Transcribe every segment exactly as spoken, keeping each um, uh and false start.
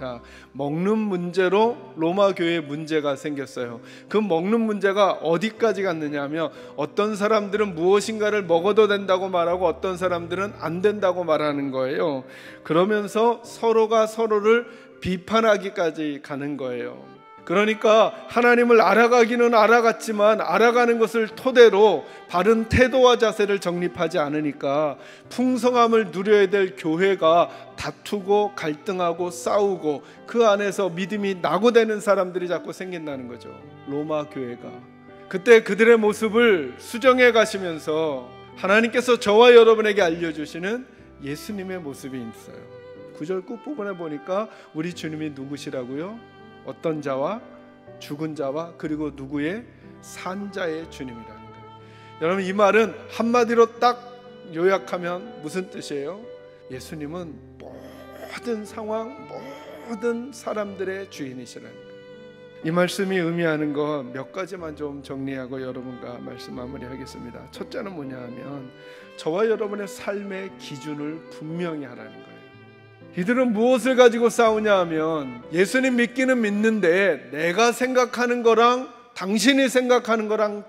자, 먹는 문제로 로마 교회에 문제가 생겼어요. 그 먹는 문제가 어디까지 갔느냐 하면 어떤 사람들은 무엇인가를 먹어도 된다고 말하고 어떤 사람들은 안 된다고 말하는 거예요. 그러면서 서로가 서로를 비판하기까지 가는 거예요. 그러니까 하나님을 알아가기는 알아갔지만 알아가는 것을 토대로 바른 태도와 자세를 정립하지 않으니까 풍성함을 누려야 될 교회가 다투고 갈등하고 싸우고 그 안에서 믿음이 낙오되는 사람들이 자꾸 생긴다는 거죠. 로마 교회가 그때 그들의 모습을 수정해 가시면서 하나님께서 저와 여러분에게 알려주시는 예수님의 모습이 있어요. 구절 끝부분에 보니까 우리 주님이 누구시라고요? 어떤 자와 죽은 자와 그리고 누구의 산자의 주님이라는 거예요. 여러분, 이 말은 한마디로 딱 요약하면 무슨 뜻이에요? 예수님은 모든 상황, 모든 사람들의 주인이시라는 거예요. 이 말씀이 의미하는 거 몇 가지만 좀 정리하고 여러분과 말씀 마무리하겠습니다. 첫째는 뭐냐 하면 저와 여러분의 삶의 기준을 분명히 하라는 거예요. 이들은 무엇을 가지고 싸우냐 하면 예수님 믿기는 믿는데 내가 생각하는 거랑 당신이 생각하는 거랑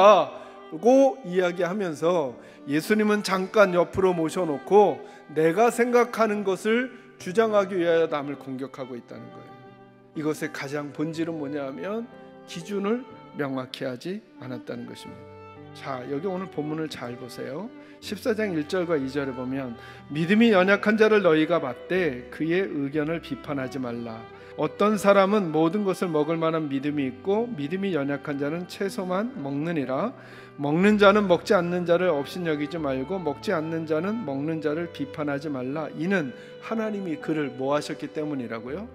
다르다고 이야기하면서 예수님은 잠깐 옆으로 모셔놓고 내가 생각하는 것을 주장하기 위하여 남을 공격하고 있다는 거예요. 이것의 가장 본질은 뭐냐 하면 기준을 명확히 하지 않았다는 것입니다. 자, 여기 오늘 본문을 잘 보세요. 십사 장 일 절과 이 절에 보면 믿음이 연약한 자를 너희가 받되 그의 의견을 비판하지 말라. 어떤 사람은 모든 것을 먹을 만한 믿음이 있고 믿음이 연약한 자는 채소만 먹느니라. 먹는 자는 먹지 않는 자를 업신여기지 말고 먹지 않는 자는 먹는 자를 비판하지 말라. 이는 하나님이 그를 뭐 하셨기 때문이라고요?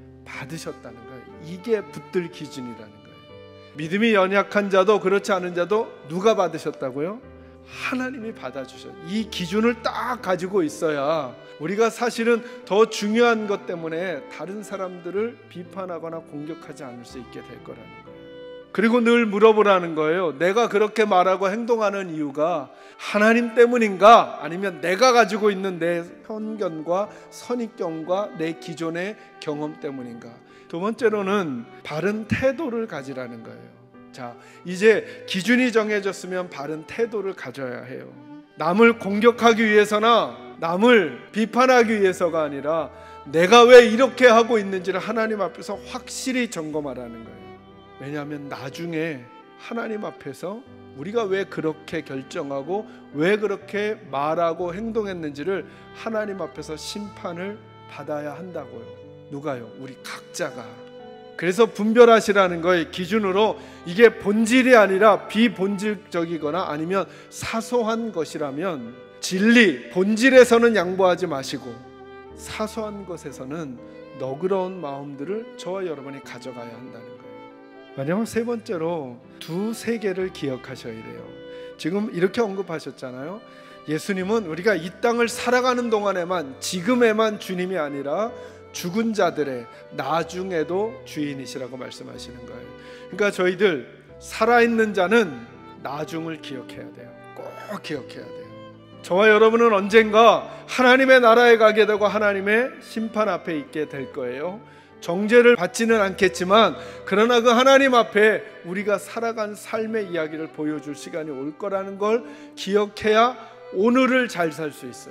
받으셨다는 거예요. 이게 붙들 기준이라는 거예요. 믿음이 연약한 자도 그렇지 않은 자도 누가 받으셨다고요? 하나님이 받아주셔. 이 기준을 딱 가지고 있어야 우리가 사실은 더 중요한 것 때문에 다른 사람들을 비판하거나 공격하지 않을 수 있게 될 거라는 거예요. 그리고 늘 물어보라는 거예요. 내가 그렇게 말하고 행동하는 이유가 하나님 때문인가? 아니면 내가 가지고 있는 내 편견과 선입견과 내 기존의 경험 때문인가? 두 번째로는 바른 태도를 가지라는 거예요. 자, 이제 기준이 정해졌으면 바른 태도를 가져야 해요. 남을 공격하기 위해서나 남을 비판하기 위해서가 아니라 내가 왜 이렇게 하고 있는지를 하나님 앞에서 확실히 점검하라는 거예요. 왜냐하면 나중에 하나님 앞에서 우리가 왜 그렇게 결정하고 왜 그렇게 말하고 행동했는지를 하나님 앞에서 심판을 받아야 한다고요. 누가요? 우리 각자가. 그래서 분별하시라는 거예요. 기준으로 이게 본질이 아니라 비본질적이거나 아니면 사소한 것이라면 진리, 본질에서는 양보하지 마시고 사소한 것에서는 너그러운 마음들을 저와 여러분이 가져가야 한다는 거예요. 마지막 세 번째로 두세 개를 기억하셔야 돼요. 지금 이렇게 언급하셨잖아요. 예수님은 우리가 이 땅을 살아가는 동안에만, 지금에만 주님이 아니라 죽은 자들의 나중에도 주인이시라고 말씀하시는 거예요. 그러니까 저희들 살아있는 자는 나중을 기억해야 돼요. 꼭 기억해야 돼요. 저와 여러분은 언젠가 하나님의 나라에 가게 되고 하나님의 심판 앞에 있게 될 거예요. 정죄를 받지는 않겠지만 그러나 그 하나님 앞에 우리가 살아간 삶의 이야기를 보여줄 시간이 올 거라는 걸 기억해야 오늘을 잘 살 수 있어요.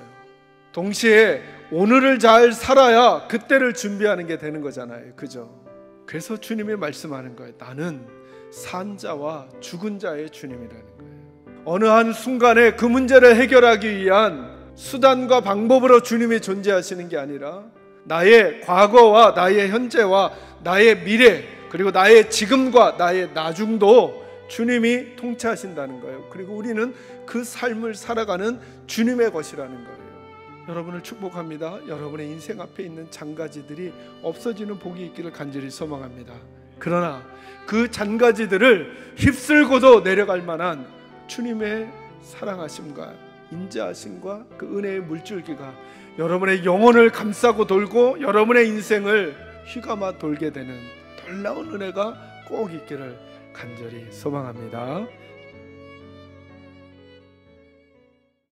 동시에 오늘을 잘 살아야 그때를 준비하는 게 되는 거잖아요. 그죠? 그래서 주님이 말씀하는 거예요. 나는 산 자와 죽은 자의 주님이라는 거예요. 어느 한 순간에 그 문제를 해결하기 위한 수단과 방법으로 주님이 존재하시는 게 아니라 나의 과거와 나의 현재와 나의 미래 그리고 나의 지금과 나의 나중도 주님이 통치하신다는 거예요. 그리고 우리는 그 삶을 살아가는 주님의 것이라는 거예요. 여러분을 축복합니다. 여러분의 인생 앞에 있는 잔가지들이 없어지는 복이 있기를 간절히 소망합니다. 그러나 그 잔가지들을 휩쓸고도 내려갈 만한 주님의 사랑하심과 인자하심과 그 은혜의 물줄기가 여러분의 영혼을 감싸고 돌고 여러분의 인생을 휘감아 돌게 되는 놀라운 은혜가 꼭 있기를 간절히 소망합니다.